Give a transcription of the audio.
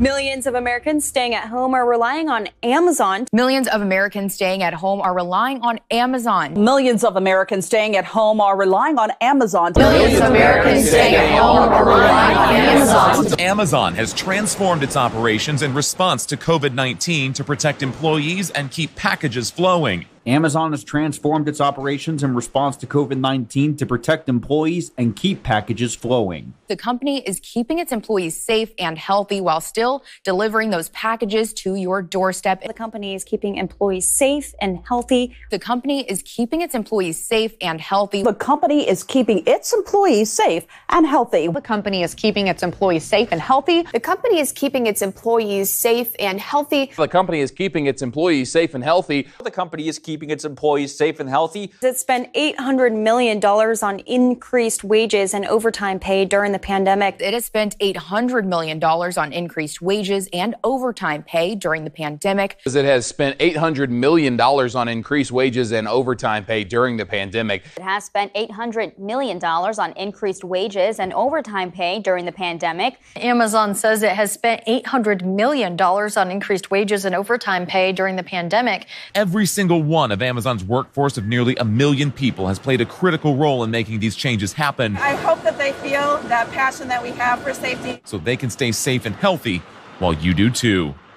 Millions of Americans staying at home are relying on Amazon. Millions of Americans staying at home are relying on Amazon. Millions of Americans staying at home are relying on Amazon. Millions of Americans staying at home are relying on Amazon. Amazon has transformed its operations in response to COVID-19 to protect employees and keep packages flowing. Amazon has transformed its operations in response to COVID-19 to protect employees and keep packages flowing. The company is keeping its employees safe and healthy while still delivering those packages to your doorstep. The company is keeping employees safe and healthy. The company is keeping its employees safe and healthy. The company is keeping its employees safe and healthy. The company is keeping its employees safe and healthy. The company is keeping its employees safe and healthy. The company is keeping its employees safe and healthy. The company is keeping its employees safe and healthy. It spent $800 million on increased wages and overtime pay during the pandemic. It has spent $800 million on increased wages and overtime pay during the pandemic. It has spent $800 million on increased wages and overtime pay during the pandemic. It has spent $800 million on increased wages and overtime pay during the pandemic. Amazon says it has spent $800 million on increased wages and overtime pay during the pandemic. Every single one of Amazon's workforce of nearly 1 million people has played a critical role in making these changes happen. I hope that they feel that passion that we have for safety, so they can stay safe and healthy while you do too.